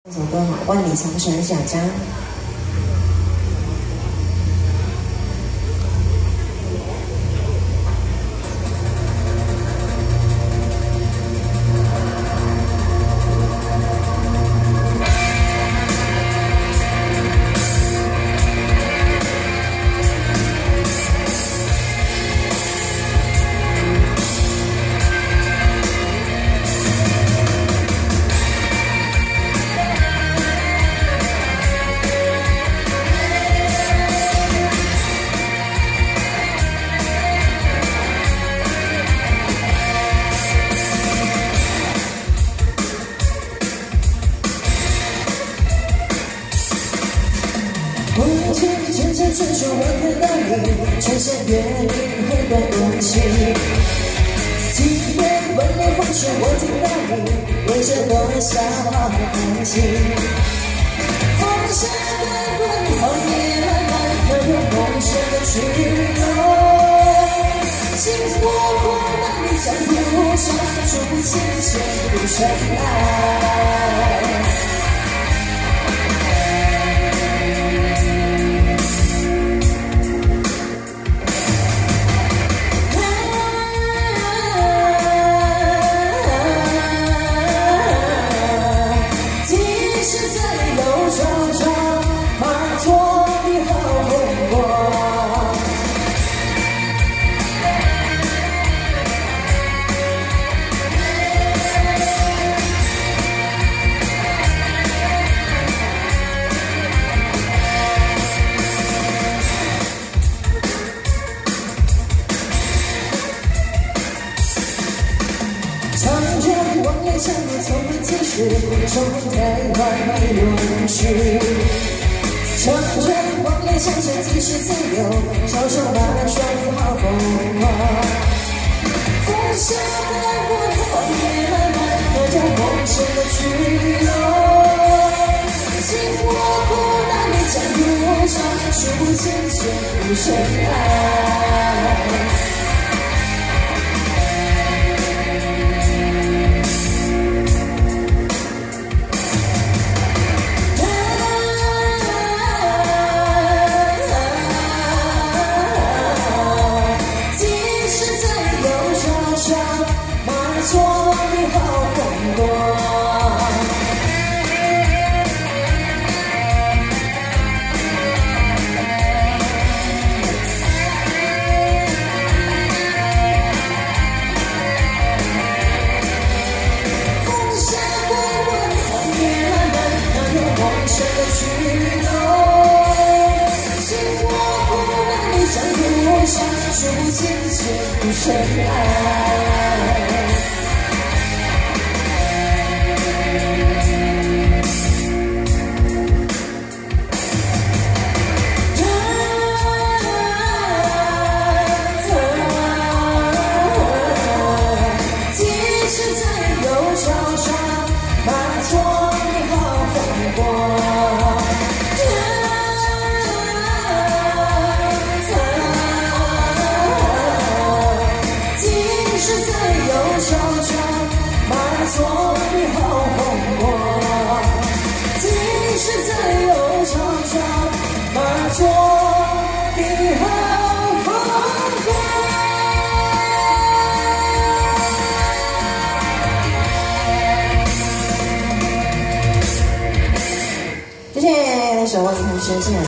这首歌嘛，万里长城小江。我渐渐成熟，我看到你穿山越岭，黑白无情。即便温柔风霜，我听到你为这多少叹息。风沙滚滚，荒野漫漫，要有梦想的去路。心窝窝那里江湖上，数不清千古尘埃。长江望眼相对，从未结识，冲太快没永续。长江望眼相见，几时自由？小手把双好风光。风沙滚滚，荒野漫漫，那叫梦想的去路。心窝窝那里江湖上，数不清千古尘埃。做你好风光，风沙滚滚，荒野漫漫，那有梦想的去路。心窝窝那里江湖上，数不清千古尘埃。做你好风光，即使再有吵吵，马做你好风光。谢谢，守望长城。